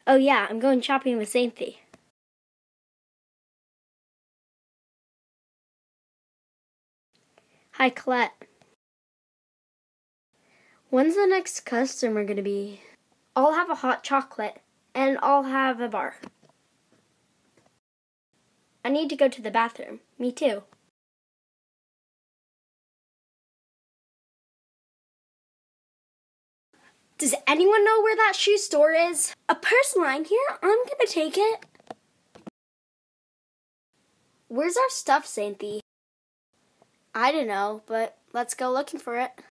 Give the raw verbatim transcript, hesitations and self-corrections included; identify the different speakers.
Speaker 1: Oh yeah, I'm going shopping with Xanthi. Hi, Colette. When's the next customer gonna be? I'll have a hot chocolate, and I'll have a bar. I need to go to the bathroom. Me too. Does anyone know where that shoe store is? A purse line here? I'm gonna take it. Where's our stuff, Xanthi? I don't know, but let's go looking for it.